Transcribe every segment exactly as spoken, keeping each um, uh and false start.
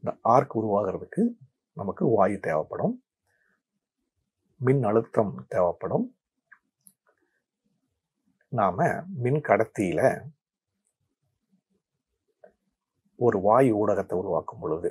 இந்த ஆர்க் உருவாகிறதுக்கு நமக்கு வாயு தேவைப்படும், மின் அழுத்தம் தேவைப்படும். நாம மின் கடத்தியில ஒரு வாயு ஊடகத்தை உருவாக்கும் பொழுது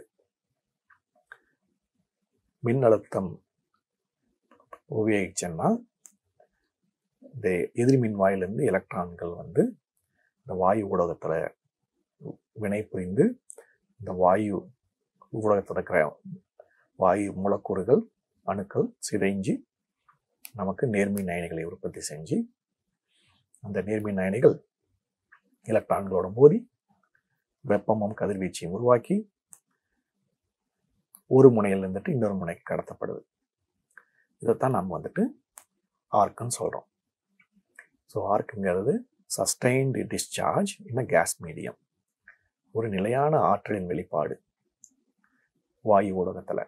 மின் அழுத்தம் உபயோகிச்சோம்னா இந்த எதிர்மின் வாயிலிருந்து எலக்ட்ரான்கள் வந்து இந்த வாயு ஊடகத்துல வினை புரிந்து இந்த வாயு ஊடகத்தில் இருக்கிற வாயு மூலக்கூறுகள் அணுக்கள் சிதைஞ்சு நமக்கு நேர்மின் அயனிகளை உற்பத்தி செஞ்சு அந்த நேர்மின் அயனிகள் எலக்ட்ரான்களோட மோதி வெப்பமும் கதிர்வீச்சையும் உருவாக்கி ஒரு முனையில் இருந்துட்டு இன்னொரு முனைக்கு கடத்தப்படுது. இதைத்தான் நம்ம வந்துட்டு ஆர்க்குன்னு சொல்றோம். ஸோ ஆர்க்குங்கிறது sustained discharge in gas medium, ஒரு நிலையான ஆற்றலின் வெளிப்பாடு வாயு ஊடகத்தில்.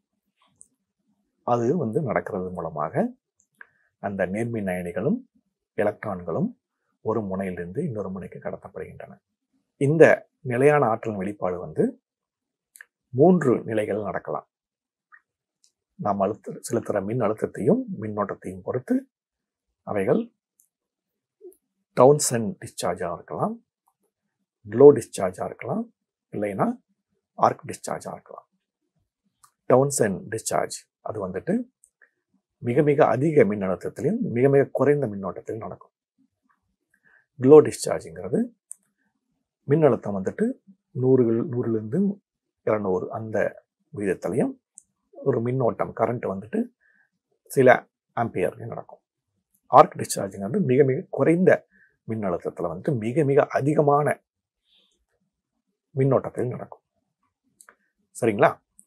அது வந்து நடக்கிறது மூலமாக அந்த நேர்மின் அயனிகளும் எலக்ட்ரான்களும் ஒரு முனையிலிருந்து இன்னொரு முனைக்கு கடத்தப்படுகின்றன. இந்த நிலையான ஆற்றல் வெளிப்பாடு வந்து மூன்று நிலைகள் நடக்கலாம். நாம் அழுத்த செலுத்துகிற மின் அழுத்தத்தையும் மின்னோட்டத்தையும் பொறுத்து அவைகள் டவுன்சன் டிஸ்சார்ஜாக இருக்கலாம், க்ளோ டிஸ்சார்ஜாக இருக்கலாம், இல்லைன்னா ஆர்க் டிஸ்சார்ஜாக இருக்கலாம். டவுன்சன் டிஸ்சார்ஜ் அது வந்துட்டு மிக மிக அதிக மின் அழுத்தத்திலையும் மிக மிக குறைந்த மின்னோட்டத்திலும் நடக்கும். க்ளோ டிஸ்சார்ஜுங்கிறது மின் அழுத்தம் வந்துட்டு நூறுகள் நூறுலேருந்து இரநூறு அந்த விகிதத்திலையும் ஒரு மின்னோட்டம் கரண்ட் வந்துட்டு சில ஆம்பியர்லையும் நடக்கும். ஆர்க் டிஸ்சார்ஜுங்கிறது மிக மிக குறைந்த மின் அழுத்தத்தில் வந்துட்டு மிக மிக அதிகமான மின்னோட்டத்தில் நடக்கும். சரிங்களா?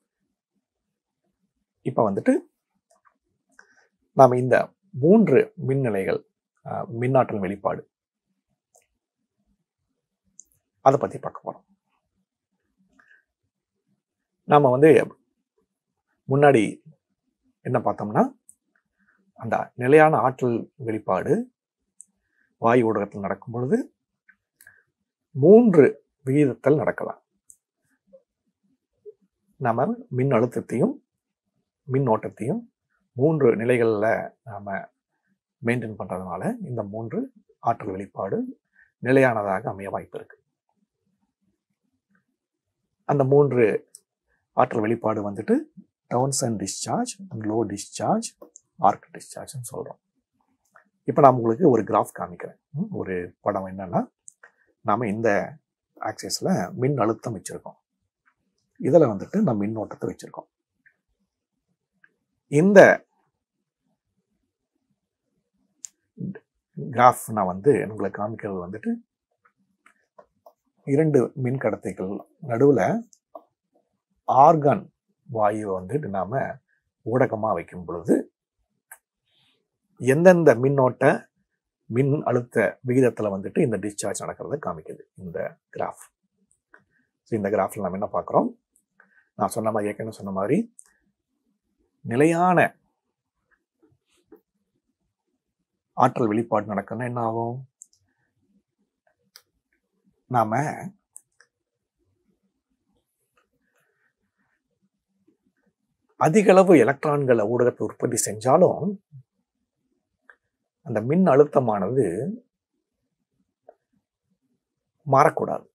இப்போ வந்துட்டு நாம் இந்த மூன்று மின்னிலைகள் மின்னாற்றல் வெளிப்பாடு அதை பற்றி பார்க்க போகிறோம். நாம் வந்து முன்னாடி என்ன பார்த்தோம்னா அந்த நிலையான ஆற்றல் வெளிப்பாடு வாயு ஊடகத்தில் நடக்கும் பொழுது மூன்று விகிதத்தில் நடக்கலாம். நம்ம மின் அழுத்தத்தையும் மின்னோட்டத்தையும் மூன்று நிலைகளில் நாம் மெயின்டைன் பண்ணுறதுனால இந்த மூன்று ஆற்றல் வெளிப்பாடு நிலையானதாக அமைய வாய்ப்பு இருக்கு. அந்த மூன்று ஆற்றல் வெளிப்பாடு வந்துட்டு Townsend discharge, glow discharge, arc டிஸ்சார்ஜ்னு சொல்கிறோம். இப்போ நான் உங்களுக்கு ஒரு கிராஃப் காமிக்கிறேன். ஒரு படம் என்னன்னா, நாம் இந்த ஆக்சிஸில் மின் அழுத்தம் வச்சுருக்கோம், இதில் வந்துட்டு நம்ம மின்னோட்டத்தை வச்சுருக்கோம். இந்த கிராஃப் நான் வந்து உங்களுக்கு காமிக்கிறது வந்துட்டு இரண்டு மின் கடத்திகள் நடுவில் ஆர்கான் வாயுவை வந்துட்டு நாம் ஊடகமாக வைக்கும் பொழுது எந்தெந்த மின்னோட்ட மின் அழுத்த விகிதத்தில் வந்துட்டு இந்த டிஸ்சார்ஜ் நடக்கிறத காமிக்குது இந்த கிராஃப். ஸோ இந்த கிராஃபில் நம்ம என்ன பார்க்குறோம், நான் சொன்ன மாதிரி ஏற்கனவே சொன்ன மாதிரி நிலையான ஆற்றல் வெளிப்பாடு நடக்கணும்னா என்ன ஆகும், நாம அதிக அளவு எலக்ட்ரான்களை ஊடகத்தை உற்பத்தி செஞ்சாலும் அந்த மின் அழுத்தமானது மாறக்கூடாது.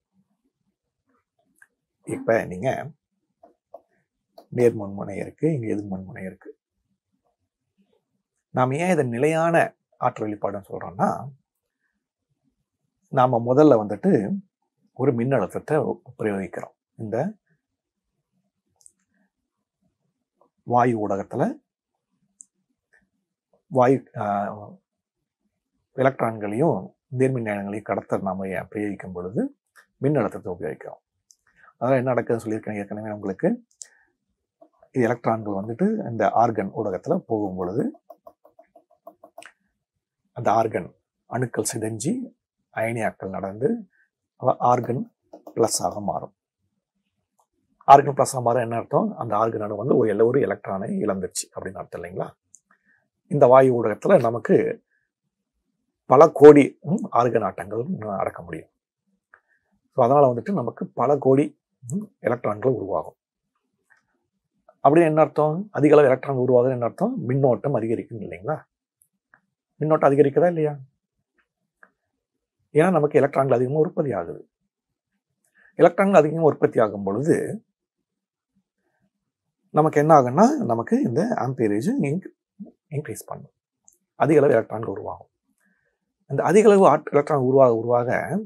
இப்ப நீங்க நேர்மின்முனை இருக்கு, இங்க எதிர்மின்முனை இருக்கு. நாம ஏன் இதை நிலையான ஆற்றல் வெளிப்பாடுன்னு சொல்றோம்னா, நாம முதல்ல வந்துட்டு ஒரு மின் அழுத்தத்தை பிரயோகிக்கிறோம். இந்த வாயு ஊடகத்துல வாயு எலக்ட்ரான்களையும் நேர்மின் அயனிகளையும் கடத்த நாம பிரயோகிக்கும் பொழுது மின் அழுத்தத்தை உபயோகிக்கிறோம். அதனால என்ன நடக்குதுன்னு சொல்லியிருக்கேன் ஏற்கனவே உங்களுக்கு. எலக்ட்ரான்கள் வந்துட்டு இந்த ஆர்கன் ஊடகத்துல போகும் பொழுது அந்த ஆர்கன் அணுக்கள் சிதைஞ்சி அயனியாக்கள் நடந்து ஆர்கன் பிளஸ் ஆக மாறும். ஆர்கன் பிளஸ் ஆக மாறும் என்ன அர்த்தம், அந்த ஆர்கன் அணு வந்து ஒரு ஒரு எலக்ட்ரானை இழந்துருச்சு அப்படின்னு அர்த்தம் இல்லைங்களா. இந்த வாயு ஊடகத்துல நமக்கு பல கோடி ஆர்கன் ஆட்டங்கள் அடக்க முடியும். ஸோ அதனால வந்துட்டு நமக்கு பல கோடி எலக்ட்ரான்கள் உருவாகும். அப்படின்னு என்ன அர்த்தம்? அதிக அளவு எலக்ட்ரான் உருவாகுது என்ன அர்த்தம்? மின்னோட்டம் அதிகரிக்கும் இல்லைங்களா? மின்னோட்டம் அதிகரிக்குதா இல்லையா? ஏன்னா நமக்கு எலக்ட்ரான்கள் அதிகமாக உற்பத்தி ஆகுது. எலக்ட்ரான்கள் அதிகமாக உற்பத்தி ஆகும் பொழுது நமக்கு என்ன ஆகுன்னா, நமக்கு இந்த ஆம்பியரேஜ் இன்க்ரீஸ் பண்ணும். அதிக அளவு எலக்ட்ரான்கள் உருவாகும். அந்த அதிக அளவு எலக்ட்ரான் உருவாக உருவாக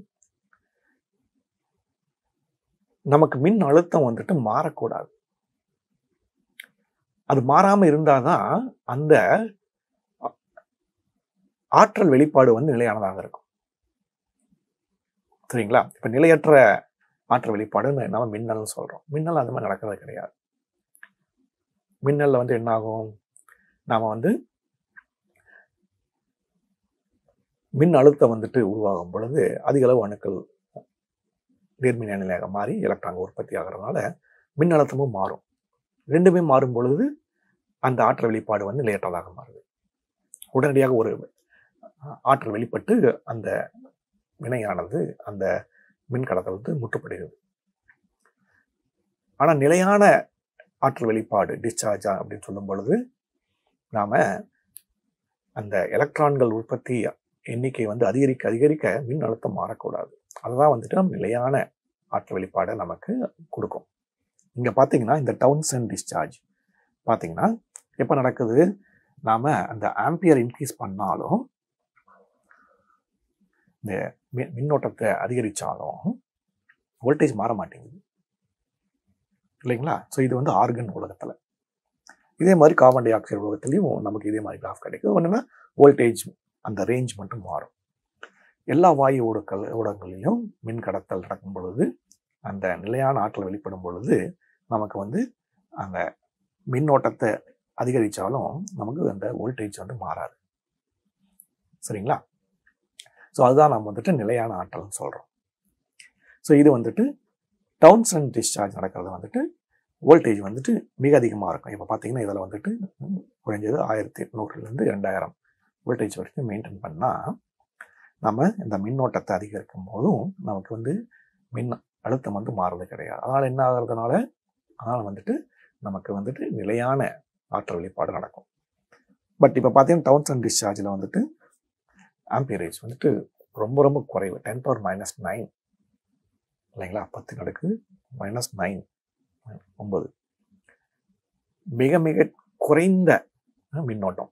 நமக்கு மின் அழுத்தம் வந்துட்டு மாறக்கூடாது. அது மாறாம இருந்தாதான் அந்த ஆற்றல் வெளிப்பாடு வந்து நிலையானதாக இருக்கும். சரிங்களா? இப்ப நிலையற்ற ஆற்றல் வெளிப்பாடுன்னு நம்ம மின்னல்னு சொல்றோம். மின்னல் அந்த மாதிரி நடக்கிறது கிடையாது. மின்னல்ல வந்து என்ன ஆகும்? நாம வந்து மின் அழுத்தம் வந்துட்டு உருவாகும் பொழுது அதிக அளவு அணுக்கள் நேர்மின் நிலையாக மாறி எலக்ட்ரான் உற்பத்தி ஆகிறதுனால மின் அழுத்தமும் மாறும். ரெண்டுமே மாறும் பொழுது அந்த ஆற்றல் வெளிப்பாடு வந்து நிலையற்றதாக மாறுது. உடனடியாக ஒரு ஆற்றல் வெளிப்பட்டு அந்த வினையானது அந்த மின் கடத்தல் வந்து முற்றுப்படுகிறது. ஆனா நிலையான ஆற்றல் வெளிப்பாடு டிஸ்சார்ஜ் அப்படின்னு சொல்லும் பொழுது நாம அந்த எலக்ட்ரான்கள் உற்பத்தி எண்ணிக்கை வந்து அதிகரிக்க அதிகரிக்க மின் அழுத்தம் மாறக்கூடாது. அதுதான் வந்துட்டு நம்ம நிலையான ஆற்றல் வெளிப்பாடை நமக்கு கொடுக்கும். இங்க பாத்தீங்கன்னா இந்த டவுன்சன் டிஸ்சார்ஜ் பாத்தீங்கன்னா எப்ப நடக்குது? நாம அந்த ஆம்பியர் இன்க்ரீஸ் பண்ணாலும் இந்த மின்னோட்டத்தை அதிகரிச்சாலும் வோல்டேஜ் மாற மாட்டேங்குது இல்லைங்களா? ஸோ இது வந்து ஆர்கன் உலகத்துல. இதே மாதிரி கார்பன் டை ஆக்சைடு உலகத்துலையும் நமக்கு இதே மாதிரி கிராஃப் கிடைக்கும். ஒன்றுன்னா வோல்டேஜ் அந்த ரேஞ்ச் மட்டும் மாறும். எல்லா வாயு ஊடகங்கள் ஊடகங்களிலும் மின் கடத்தல் நடக்கும் பொழுது அந்த நிலையான ஆற்றல் வெளிப்படும் பொழுது நமக்கு வந்து அந்த மின்னோட்டத்தை அதிகரித்தாலும் நமக்கு அந்த வோல்டேஜ் வந்து மாறாது. சரிங்களா? ஸோ அதுதான் நம்ம வந்துட்டு நிலையான ஆற்றல்னு சொல்கிறோம். ஸோ இது வந்துட்டு டவுன்சன் டிஸ்சார்ஜ் நடக்கிறது வந்துட்டு வோல்டேஜ் வந்துட்டு மிக அதிகமாக இருக்கும். இப்போ பார்த்தீங்கன்னா இதில் வந்துட்டு குறைஞ்சது ஆயிரத்தி எட்நூறுலேருந்து ரெண்டாயிரம் வோல்டேஜ் வரைக்கும் மெயின்டைன் பண்ணால் நம்ம இந்த மின்னோட்டத்தை அதிகரிக்கும் போதும் நமக்கு வந்து மின் அழுத்தம் வந்து மாறுறது கிடையாது. அதனால் என்ன ஆகிறதுனால அதனால் வந்துட்டு நமக்கு வந்துட்டு நிலையான ஆற்றல் வெளிப்பாடு நடக்கும். பட் இப்போ பார்த்தீங்கன்னா டவுன்சன் டிஸ்சார்ஜில் வந்துட்டு ஆம்பியரேஜ் வந்துட்டு ரொம்ப ரொம்ப குறைவு. டென் பவர் மைனஸ் நைன் இல்லைங்களா? பத்து கடுக்கு மைனஸ் நைன் ஒன்பது மிக மிக குறைந்த மின்னோட்டம்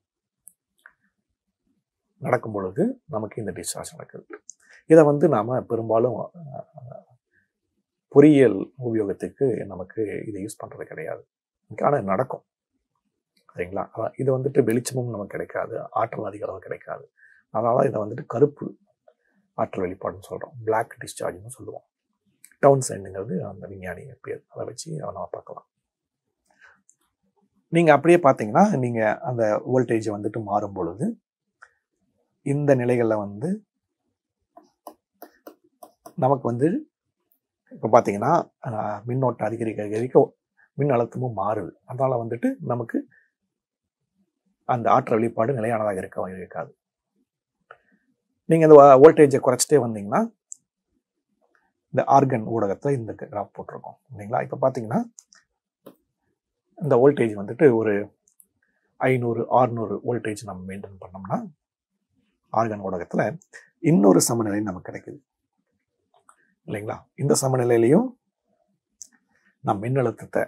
நடக்கும் பொழுது நமக்கு இந்த டிஸ்சார்ஜ் நடக்குது. இதை வந்து நாம பெரும்பாலும் பொறியியல் உபயோகத்துக்கு நமக்கு இதை யூஸ் பண்றது கிடையாது. ஆனால் நடக்கும். சரிங்களா? இது வந்துட்டு வெளிச்சமும் நமக்கு கிடைக்காது, ஆற்றல் அதிக அளவு கிடைக்காது. அதனால இதை வந்துட்டு கருப்பு ஆற்றல் வெளிப்பாடுன்னு சொல்றோம். பிளாக் டிஸ்சார்ஜ்னு சொல்லுவோம். டவுன்சன்ங்கிறது அந்த விஞ்ஞானி பேர். அதை வச்சு நம்ம பார்க்கலாம். நீங்க அப்படியே பார்த்தீங்கன்னா நீங்க அந்த வோல்டேஜ் வந்துட்டு மாறும் பொழுது இந்த நிலைகள்ல வந்து நமக்கு வந்து இப்போ பார்த்தீங்கன்னா மின்னோட்டம் அதிகரிக்க அதிகரிக்க மின் அழுத்தமும் மாறுது. அதனால வந்துட்டு நமக்கு அந்த ஆற்றல் வெளிப்பாடு நிலையானதாக இருக்க இருக்காது. நீங்க இந்த வோல்டேஜை குறைச்சிட்டே வந்தீங்கன்னா இந்த ஆர்கன் ஊடகத்தில் இந்த கிராஃப் போட்டிருக்கோம் இல்லைங்களா? இப்போ பார்த்தீங்கன்னா இந்த வோல்டேஜ் வந்துட்டு ஒரு ஐநூறு ஆறுநூறு வோல்டேஜ் நம்ம மெயின்டைன் பண்ணோம்னா ஆர்கன் ஊடகத்தில் இன்னொரு சமநிலை நமக்கு கிடைக்குது இல்லைங்களா? இந்த சமநிலையிலையும் நம் மின்னழுத்தத்தை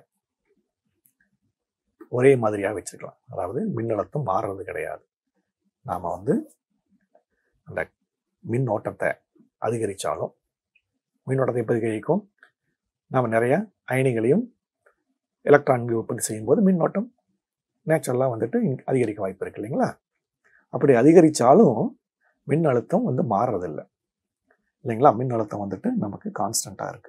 ஒரே மாதிரியாக வச்சுக்கலாம். அதாவது மின்னழுத்தம் மாறுறது கிடையாது. நாம் வந்து அந்த மின்னோட்டத்தை அதிகரித்தாலும் மின்னோட்டத்தை எப்போ அதிகரிக்கும்? நாம் நிறைய அயனிகளையும் எலக்ட்ரான்கள் உற்பத்தி செய்யும்போது மின்னோட்டம் நேச்சுரலாக வந்துட்டு அதிகரிக்க வாய்ப்பு இருக்கு இல்லைங்களா? அப்படி அதிகரித்தாலும் மின் அழுத்தம் வந்து மாறுறதில்லை இல்லைங்களா? மின் அழுத்தம் வந்துட்டு நமக்கு கான்ஸ்டண்ட்டாக இருக்கு.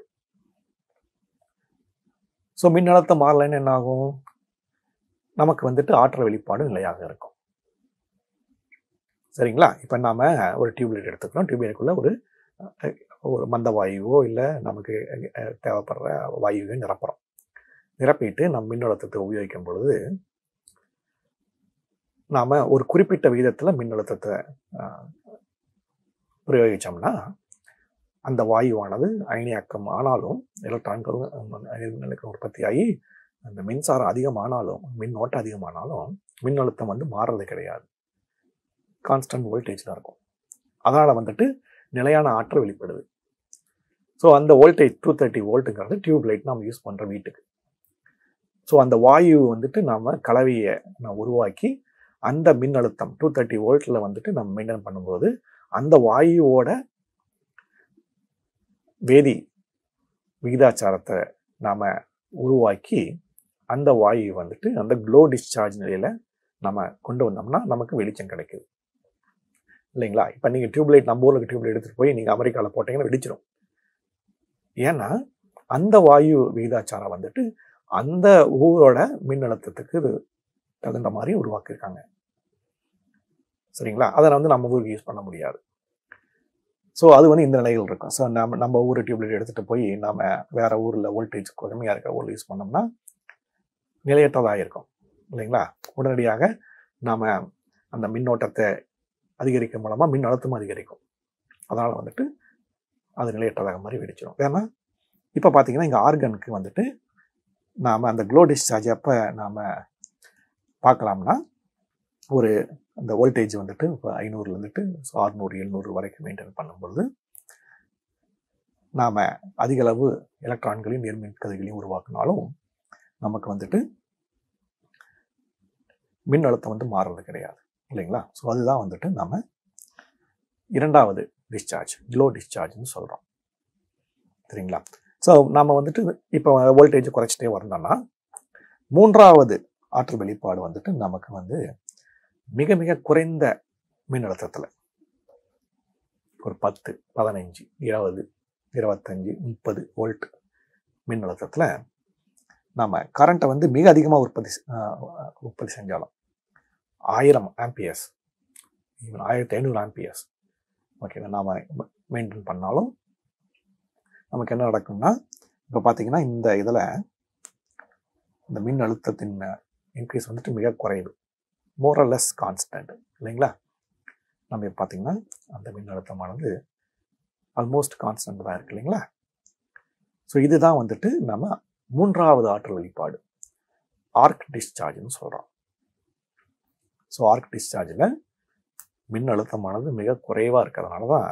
ஸோ மின் அழுத்தம் மாறலைன்னு என்ன ஆகும்? நமக்கு வந்துட்டு ஆற்றல் வெளிப்பாடு நிலையாக இருக்கும். சரிங்களா? இப்போ நாம ஒரு டியூப்லைட் எடுத்துக்கிறோம். டியூப்லைட்டுக்குள்ள ஒரு ஒரு மந்த வாயுவோ இல்லை நமக்கு தேவைப்படுற வாயுவையும் நிரப்புறோம். நிரப்பிட்டு நம்ம மின்னழுத்தத்தை உபயோகிக்கும் பொழுது நாம ஒரு குறிப்பிட்ட விகிதத்துல மின்னழுத்தத்தை பிரயோகிச்சோம்னா அந்த வாயுவானது அயனியாக்கம் ஆனாலும் எலக்ட்ரான்களும் உற்பத்தி ஆகி அந்த மின்சாரம் அதிகமானாலும் மின்னோட்டம் அதிகமானாலும் மின்னழுத்தம் வந்து மாறுறது கிடையாது, கான்ஸ்டன்ட் வோல்டேஜ் தான் இருக்கும். அதனால் வந்துட்டு நிலையான ஆற்றல் வெளிப்படுது. ஸோ அந்த வோல்டேஜ் டூ தேர்ட்டி வோல்ட்டுங்கிறது டியூப் லைட் நம்ம யூஸ் பண்ணுற வீட்டுக்கு. ஸோ அந்த வாயு வந்துட்டு நாம் கலவையை நான் உருவாக்கி அந்த மின்னழுத்தம் டூ தேர்ட்டி வோல்ட்டில் வந்துட்டு நம்ம மெயின்டைன் பண்ணும்போது அந்த வாயுவோட வேதி விகிதாச்சாரத்தை நாம் உருவாக்கி அந்த வாயு வந்துட்டு அந்த க்ளோ டிஸ்சார்ஜ் நிலையில் நம்ம கொண்டு வந்தோம்னா நமக்கு வெளிச்சம் கிடைக்குது இல்லைங்களா. இப்போ நீங்கள் டியூப்லைட் நம்ம ஊருக்கு டியூப்லைட் எடுத்துகிட்டு போய் நீங்கள் அமெரிக்காவில் போட்டிங்கன்னா வெடிச்சிடும். ஏன்னா அந்த வாயு விகிதாச்சாரம் வந்துட்டு அந்த ஊரோட மின்னழுத்தத்துக்கு தகுந்த மாதிரி உருவாக்கியிருக்காங்க சரிங்களா. அதை வந்து நம்ம ஊருக்கு யூஸ் பண்ண முடியாது. ஸோ அது வந்து இந்த நிலைகள் இருக்கும். ஸோ நம்ம நம்ம ஊர் டியூப்லைட் எடுத்துகிட்டு போய் நம்ம வேறு ஊரில் வோல்டேஜ் கம்மியாக இருக்க ஊரில் யூஸ் பண்ணோம்னா நிலையற்றதாக இருக்கும் இல்லைங்களா. உடனடியாக நாம் அந்த மின்னோட்டத்தை அதிகரிக்கும் மூலமாக மின் அழுத்தமும் அதிகரிக்கும். அதனால் வந்துட்டு அது நிலையற்றதாக மாதிரி வெடிச்சிடும். ஏன்னா இப்போ பார்த்தீங்கன்னா இங்கே ஆர்கனுக்கு வந்துட்டு நாம் அந்த க்ளோ டிஸ்சார்ஜ் அப்போ நாம் பார்க்கலாம்னா ஒரு அந்த வோல்டேஜ் வந்துட்டு இப்போ ஐநூறுலேருந்துட்டு அறுநூறு எழுநூறு வரைக்கும் மெயின்டைன் பண்ணும்பொழுது நாம் அதிகளவு எலக்ட்ரான்களையும் நேர்மின் கதிர்களையும் உருவாக்கினாலும் நமக்கு வந்துட்டு மின் அழுத்தம் வந்து மாறுறது கிடையாது இல்லைங்களா. ஸோ அதுதான் வந்துட்டு நம்ம இரண்டாவது டிஸ்சார்ஜ் க்ளோ டிஸ்சார்ஜ்னு சொல்கிறோம் சரிங்களா. ஸோ நம்ம வந்துட்டு இப்போ வோல்டேஜ் குறைச்சிட்டே வரணும்னா மூன்றாவது ஆற்றல் வெளிப்பாடு வந்துட்டு நமக்கு வந்து மிக மிக குறைந்த மின்னழுத்தத்தில் ஒரு பத்து பதினஞ்சு இருபது இருபத்தஞ்சி முப்பது வோல்ட் மின்னழுத்தத்தில் நம்ம கரண்ட்டை வந்து மிக அதிகமாக உற்பத்தி உற்பத்தி செஞ்சாலும் ஆயிரம் ஆம்பியர்ஸ் ஈவன் ஆயிரத்தி ஐநூறு ஆம்பியர்ஸ் ஓகேங்க நாம் மெயின்டைன் பண்ணாலும் நமக்கு என்ன நடக்கும்னா இப்போ பார்த்தீங்கன்னா இந்த இதில் இந்த மின் அழுத்தத்தின் இன்க்ரீஸ் வந்துட்டு மிக குறைவு, மோரலெஸ் கான்ஸ்டன்ட் இல்லைங்களா. நம்ம பார்த்தீங்கன்னா அந்த மின் அழுத்தமானது ஆல்மோஸ்ட் கான்ஸ்டன்ட் தான் இருக்கு இல்லைங்களா. ஸோ இதுதான் வந்துட்டு நம்ம மூன்றாவது ஆற்றல் வெளிப்பாடு ஆர்க் டிஸ்சார்ஜ்னு சொல்கிறோம். ஸோ ஆர்க் டிஸ்சார்ஜில் மின் அழுத்தமானது மிக குறைவாக இருக்கிறதுனால தான்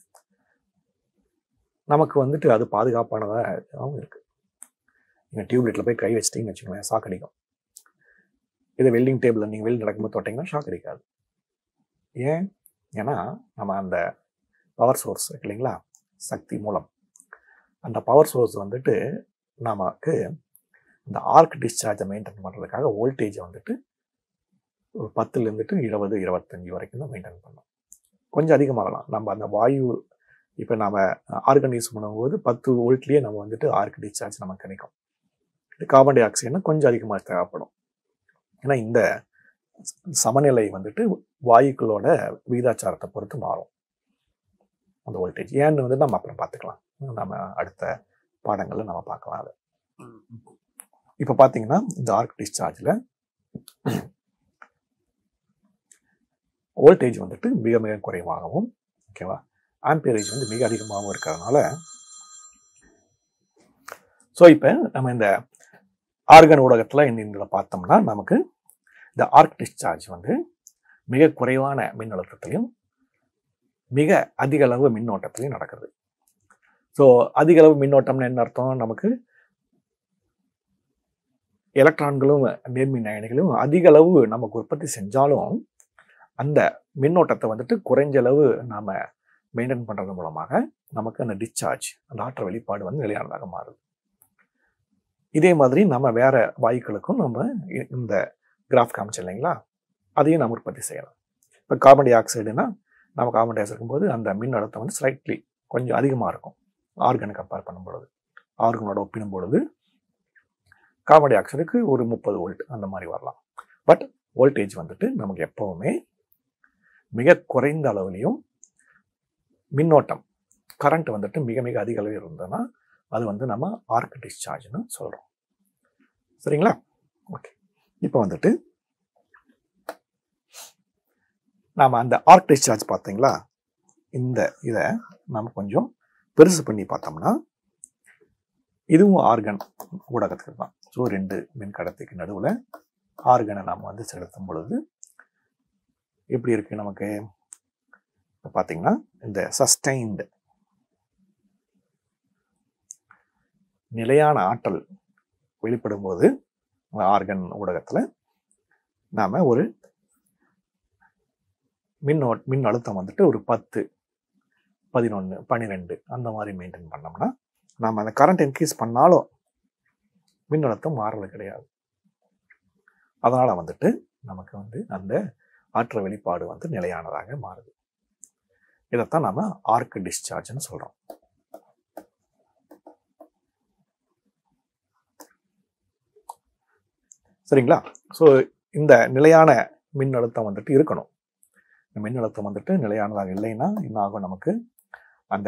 நமக்கு வந்துட்டு அது பாதுகாப்பானதாகவும் இருக்குது. நீங்கள் டியூப்லைட்டில் போய் கை வச்சிட்டிங்கன்னு வச்சுக்கோங்களேன், ஷாக் அடிக்கும். இதை வெல்டிங் டேபிளில் நீங்கள் வெல்டிங் நடக்கும்போது தொட்டிங்கன்னா ஷாக் அடிக்காது. ஏன்? ஏன்னா நம்ம அந்த பவர் சோர்ஸ் இருக்கு இல்லைங்களா, சக்தி மூலம், அந்த பவர் சோர்ஸ் வந்துட்டு நமக்கு இந்த ஆர்க் டிஸ்சார்ஜை மெயின்டைன் பண்ணுறதுக்காக வோல்டேஜை வந்துட்டு ஒரு பத்துலேருந்துட்டு இருபது இருபத்தஞ்சி வரைக்கும் தான் மெயின்டைன் பண்ணோம். கொஞ்சம் அதிகமாகலாம். நம்ம அந்த வாயு இப்போ நம்ம ஆர்கன் யூஸ் பண்ணும்போது பத்து வோல்ட்லேயே நம்ம வந்துட்டு ஆர்க் டிஸ்சார்ஜ் நமக்கு கிடைக்கும். கார்பன் டை ஆக்சைடுனா கொஞ்சம் அதிகமாக தேவைப்படும். ஏன்னா இந்த சமநிலை வந்துட்டு வாயுக்களோட விகிதாச்சாரத்தை பொறுத்து மாறும் அந்த வோல்டேஜ். ஏன்னு வந்து நம்ம அப்புறம் பார்த்துக்கலாம், நம்ம அடுத்த பாடங்களில் நம்ம பார்க்கலாம் அதை. இப்போ பார்த்தீங்கன்னா இந்த ஆர்க் டிஸ்சார்ஜில் வோல்டேஜ் வந்துட்டு மிக மிக குறைவாகவும் ஓகேவா, ஆம்பியரேஜ் வந்து மிக அதிகமாகவும் இருக்கிறதுனால ஸோ இப்போ நம்ம இந்த ஆர்கன் ஊடகத்தில் இந்த இதில் பார்த்தோம்னா நமக்கு இந்த ஆர்க் டிஸ்சார்ஜ் வந்து மிக குறைவான மின் அழுத்தத்திலையும் மிக அதிக அளவு மின்னோட்டத்திலையும் நடக்குது. ஸோ அதிக அளவு மின்னோட்டம்னு என்ன அர்த்தம்? நமக்கு எலக்ட்ரான்களும் நேர்மின் அயனிகளும் அதிக அளவு நமக்கு உற்பத்தி செஞ்சாலும் அந்த மின்னோட்டத்தை வந்துட்டு குறைஞ்ச அளவு நாம் மெயின்டைன் பண்ணுறது மூலமாக நமக்கு அந்த டிஸ்சார்ஜ் அந்த ஆற்றல் வெளிப்பாடு வந்து நிலையானதாக மாறுது. இதே மாதிரி நம்ம வேற வாயுக்களுக்கும் நம்ம இந்த கிராஃப் காமிச்சு இல்லைங்களா, அதையும் நம்ம உற்பத்தி செய்யலாம். இப்போ கார்பன் டை ஆக்சைடுனா நம்ம கார்பன் டை ஆக்சைடு இருக்கும்போது அந்த மின் அழுத்தம் வந்து ஸ்லைட்லி கொஞ்சம் அதிகமாக இருக்கும் ஆர்கனை கம்பேர் பண்ணும் பொழுது. ஆர்கனோட ஒப்பிடும் பொழுது கார்பன் டை ஆக்சைடுக்கு ஒரு முப்பது வோல்ட் அந்த மாதிரி வரலாம். பட் வோல்டேஜ் வந்துட்டு நமக்கு எப்போவுமே மிக குறைந்த அளவுலையும் மின்னோட்டம் கரண்ட் வந்துட்டு மிக மிக அதிக அளவில் இருந்ததுன்னா அது வந்து நம்ம ஆர்க் டிஸ்சார்ஜ்னு சொல்கிறோம். சரிங்களா? ஓகே, இப்போ வந்துட்டு நாம் அந்த ஆர்க் டிஸ்சார்ஜ் பார்த்தீங்களா, இந்த இதை நம்ம கொஞ்சம் பெருசு பண்ணி பார்த்தோம்னா இதுவும் ஆர்கன் ஊடகத்துக்கு தான். ஸோ ரெண்டு மின் கடத்திக்கு நடுவில் ஆர்கனை நாம் வந்து செலுத்தும் பொழுது எப்படி இருக்கு நமக்கு இப்போ பார்த்தீங்கன்னா இந்த சஸ்டைன்டு நிலையான ஆற்றல் வெளிப்படும் போது ஆர்கன் ஊடகத்தில் நாம் ஒரு மின் மின் அழுத்தம் வந்துட்டு ஒரு பத்து பதினொன்று பன்னிரெண்டு அந்த மாதிரி மெயின்டைன் பண்ணோம்னா நாம் அந்த கரண்ட் இன்க்ரீஸ் பண்ணாலும் மின் அழுத்தம் மாறுறது கிடையாது. அதனால் வந்துட்டு நமக்கு வந்து அந்த ஆற்றல் வெளிப்பாடு வந்து நிலையானதாக மாறுது. இதைத்தான் நம்ம ஆர்க் டிஸ்சார்ஜ்னு சொல்கிறோம். சரிங்களா? ஸோ இந்த நிலையான மின் அழுத்தம் வந்துட்டு இருக்கணும். மின் அழுத்தம் வந்துட்டு நிலையானதாக இல்லைன்னா என்ன ஆகும், நமக்கு அந்த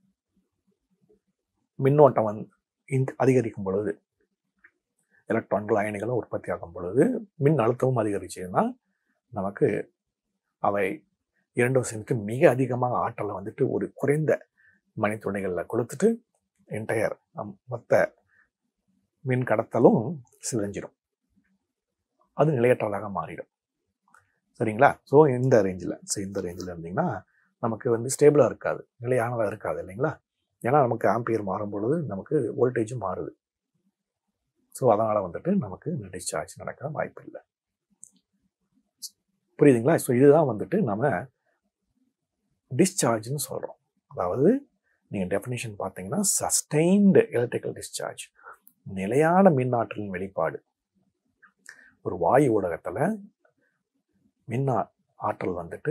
மின்னோட்டம் வந்து அதிகரிக்கும் பொழுது எலக்ட்ரான்கள் அயனிகளும் உற்பத்தி ஆகும் பொழுது மின் அழுத்தமும் அதிகரிச்சதுன்னா நமக்கு அவை இரண்டும் சேர்ந்துட்டு மிக அதிகமாக ஆற்றலை வந்துட்டு ஒரு குறைந்த மணித்துணைகளில் கொடுத்துட்டு என்டையர் மொத்த மின் கடத்தலும் சிதைஞ்சிடும். அது நிலையற்றதாக மாறிடும். சரிங்களா? ஸோ இந்த ரேஞ்சில் ஸோ இந்த ரேஞ்சில் இருந்தீங்கன்னா நமக்கு வந்து ஸ்டேபிளாக இருக்காது, நிலையானதாக இருக்காது இல்லைங்களா? ஏன்னா நமக்கு ஆம்பியர் மாறும் பொழுது நமக்கு வோல்டேஜும் மாறுது. ஸோ அதனால் வந்துட்டு நமக்கு டிஸ்சார்ஜ் நடக்க வாய்ப்பு இல்லை. புரியுதுங்களா? ஸோ இதுதான் வந்துட்டு நம்ம டிஸ்சார்ஜ்னு சொல்கிறோம். அதாவது நீங்கள் டெஃபினிஷன் பார்த்தீங்கன்னா சஸ்டெயின்டு எலக்ட்ரிக்கல் டிஸ்சார்ஜ், நிலையான மின்னாற்றலின் வெளிப்பாடு. ஒரு வாயு ஊடகத்தில் மின் ஆற்றல் வந்துட்டு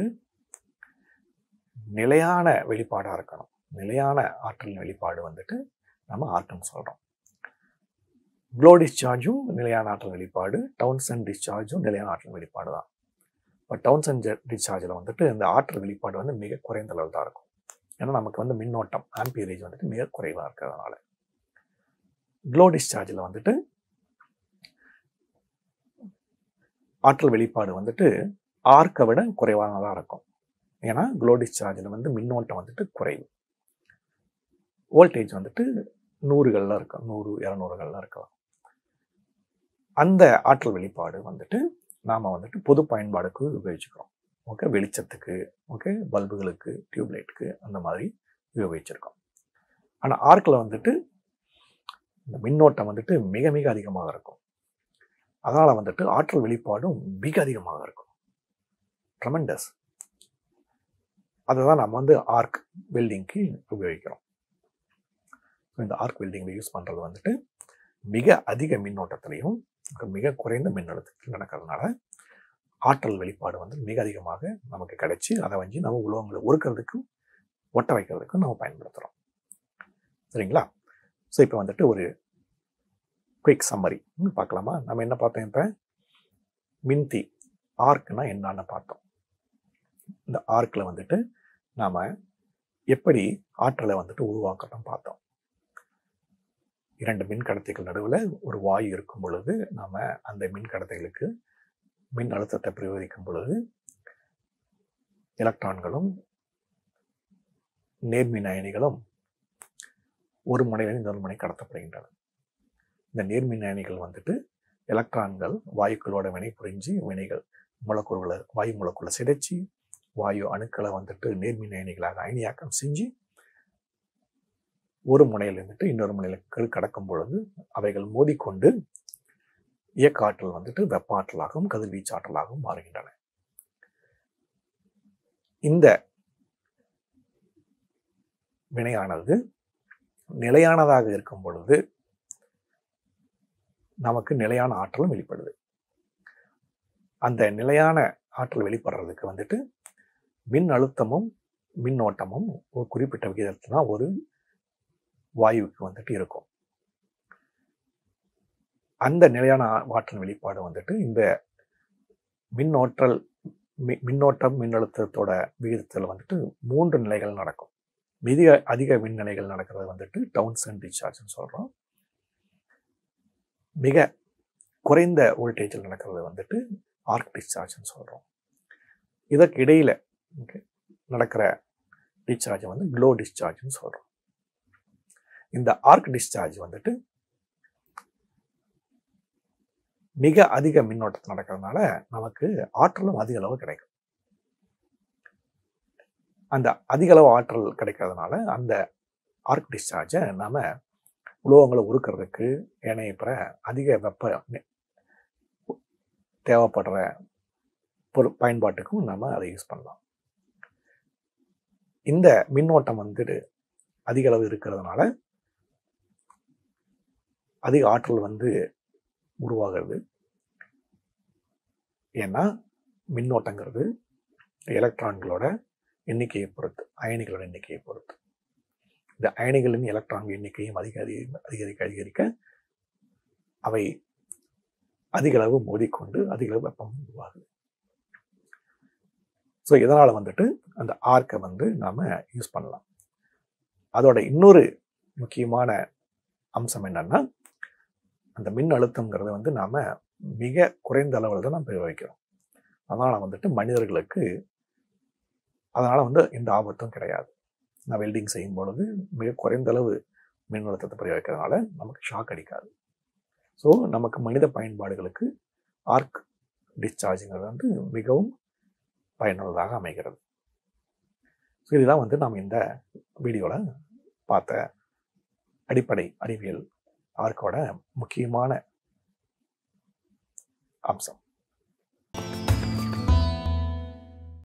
நிலையான வெளிப்பாடாக இருக்கணும். நிலையான ஆற்றலின் வெளிப்பாடு வந்துட்டு நம்ம ஆர்க்னு சொல்கிறோம். ப்ளோ டிஸ்சார்ஜும் நிலையான ஆற்றல் வெளிப்பாடு, டவுன்சன் டிஸ்சார்ஜும் நிலையான ஆற்றல் வெளிப்பாடு தான். இப்போ டவுன்சன் டிஸ்சார்ஜில் வந்துட்டு இந்த ஆற்றல் வெளிப்பாடு வந்து மிக குறைந்த அளவு தான் இருக்கும். ஏன்னா நமக்கு வந்து மின்னோட்டம் ஆம்பியரேஜ் வந்துட்டு மிக குறைவாக இருக்கிறதுனால. ப்ளோ டிஸ்சார்ஜில் வந்துட்டு ஆற்றல் வெளிப்பாடு வந்துட்டு ஆர்க்கை விட குறைவானதாக இருக்கும். ஏன்னா க்ளோ டிஸ்சார்ஜில் வந்து மின்னோட்டம் வந்துட்டு குறைவு, வோல்டேஜ் வந்துட்டு நூறுகளில் இருக்கும், நூறு இரநூறுகளில் இருக்கலாம். அந்த ஆற்றல் வெளிப்பாடு வந்துட்டு நாம் வந்துட்டு பொது பயன்பாடுக்கு உபயோகிச்சுக்கிறோம். ஓகே, வெளிச்சத்துக்கு, ஓகே, பல்புகளுக்கு, டியூப்லைட்டுக்கு அந்த மாதிரி உபயோகிச்சிருக்கோம். ஆனால் ஆர்க்கில் வந்துட்டு இந்த மின்னோட்டம் வந்துட்டு மிக மிக அதிகமாக இருக்கும். அதனால் வந்துட்டு ஆற்றல் வெளிப்பாடும் மிக அதிகமாக இருக்கும். ட்ரெமெண்டஸ். அதை தான் நம்ம வந்து ஆர்க் வெல்டிங்க்கு உபயோகிக்கிறோம். இந்த ஆர்க் வெல்டிங்கில் யூஸ் பண்ணுறது வந்துட்டு மிக அதிக மின்னோட்டத்திலையும் மிக குறைந்த மின்னழுத்தத்தில் நடக்கிறதுனால ஆற்றல் வெளிப்பாடு வந்து மிக அதிகமாக நமக்கு கிடைச்சி அதை வந்து நம்ம உலோகங்களை உருக்கிறதுக்கும் ஒட்ட வைக்கிறதுக்கும் நம்ம பயன்படுத்துகிறோம். சரிங்களா? ஸோ இப்போ வந்துட்டு ஒரு குயிக் சம்மரி பார்க்கலாமா? நம்ம என்ன பார்த்தோம்? இப்போ மின்தி ஆர்க்னா என்னன்னு பார்த்தோம். இந்த ஆர்க்கில் வந்துட்டு நாம் எப்படி ஆற்றலை வந்துட்டு உருவாக்கணும் பார்த்தோம். இரண்டு மின் கடத்திகள் நடுவில் ஒரு வாயு இருக்கும் பொழுது நாம் அந்த மின் கடத்திகளுக்கு மின் அழுத்தத்தை பிரயோகிக்கும் பொழுது எலக்ட்ரான்களும் நேர்மின் அயனிகளும் ஒரு முனையிலிருந்து இன்னொரு முனை கடத்தப்படுகின்றன. இந்த நேர்மின் அயனிகள் வந்துட்டு எலக்ட்ரான்கள் வாயுக்களோட வினை புரிஞ்சு வினைகள் மூலக்கூறுகளை வாயு மூலக்கூறுகளை சிதைச்சி வாயு அணுக்களை வந்துட்டு நேர்மின் அயனிகளாக அயனியாக்கம் செஞ்சு ஒரு முனையில் இருந்துட்டு இன்னொரு முனையில் கடக்கும் பொழுது அவைகள் மோதிக்கொண்டு இயக்க ஆற்றல் வந்துட்டு வெப்ப ஆற்றலாகவும் கதிர்வீச்சு ஆற்றலாகவும் மாறுகின்றன. இந்த வினையானது நிலையானதாக இருக்கும் பொழுது நமக்கு நிலையான ஆற்றலும் வெளிப்படுது. அந்த நிலையான ஆற்றல் வெளிப்படுறதுக்கு வந்துட்டு மின் அழுத்தமும் மின்னோட்டமும் ஒரு குறிப்பிட்ட விகிதத்தில் தான் ஒரு வாயுவுக்கு வந்துட்டு இருக்கும். அந்த நிலையான ஆற்றல் வெளிப்பாடு வந்துட்டு இந்த மின்னோற்றல் மின்னோட்டம் மின்னழுத்தத்தோட விகிதத்தில் வந்துட்டு மூன்று நிலைகள் நடக்கும். மிக அதிக மின் நிலைகள் நடக்கிறது வந்துட்டு டவுன்சன் டிஸ்சார்ஜ்னு சொல்கிறோம். மிக குறைந்த வோல்டேஜில் நடக்கிறது வந்துட்டு ஆர்க் டிஸ்சார்ஜ்னு சொல்கிறோம். இதற்கு இடையில நடக்கிற டிஸ்சார்ஜ் வந்து க்ளோ டிஸ்சார்ஜ்னு சொல்கிறோம். இந்த ஆர்க் டிஸ்சார்ஜ் வந்துட்டு மிக அதிக மின்னோட்டத்தில் நடக்கிறதுனால நமக்கு ஆற்றலும் அதிக அளவு கிடைக்கும். அந்த அதிக அளவு ஆற்றல் கிடைக்கிறதுனால அந்த ஆர்க் டிஸ்சார்ஜை நாம் உலோகங்களை உருக்கிறதுக்கு ஏனைய பிற அதிக வெப்ப தேவைப்படுற பொரு பயன்பாட்டுக்கும் நம்ம அதை யூஸ் பண்ணலாம். இந்த மின்னோட்டம் வந்துட்டு அதிக அளவு இருக்கிறதுனால அதிக ஆற்றல் வந்து உருவாகிறது. ஏன்னா மின்னோட்டங்கிறது எலக்ட்ரான்களோட எண்ணிக்கையை பொறுத்து, அயனிகளோட எண்ணிக்கையை பொறுத்து. இந்த அயனிகளின் எலக்ட்ரான்கள் எண்ணிக்கையும் அதிக அதிக அதிகரிக்க அதிகரிக்க அவை அதிக அளவு மோதிக்கொண்டு அதிக அளவு வெப்பம் உருவாகுது. ஸோ இதனால் வந்துட்டு அந்த ஆர்க்கை வந்து நாம் யூஸ் பண்ணலாம். அதோட இன்னொரு முக்கியமான அம்சம் என்னன்னா, அந்த மின் அழுத்தங்கிறத வந்து நாம் மிக குறைந்த அளவில் தான் நம்ம பிரயோகிக்கிறோம். அதனால் வந்துட்டு மனிதர்களுக்கு அதனால் வந்து எந்த ஆபத்தும் கிடையாது. நான் வெல்டிங் செய்யும் பொழுது மிக குறைந்த அளவு மின் அழுத்தத்தை பிரயோகிக்கிறதுனால நமக்கு ஷாக் அடிக்காது. ஸோ நமக்கு மனித பயன்பாடுகளுக்கு ஆர்க் டிஸ்சார்ஜுங்கிறது வந்து மிகவும் பயனுள்ளதாக அமைகிறது. ஸோ இதுதான் வந்து நாம் இந்த வீடியோவில் பார்த்த அடிப்படை அறிவியல் ஆர்க்கோட முக்கியமான அம்சம்.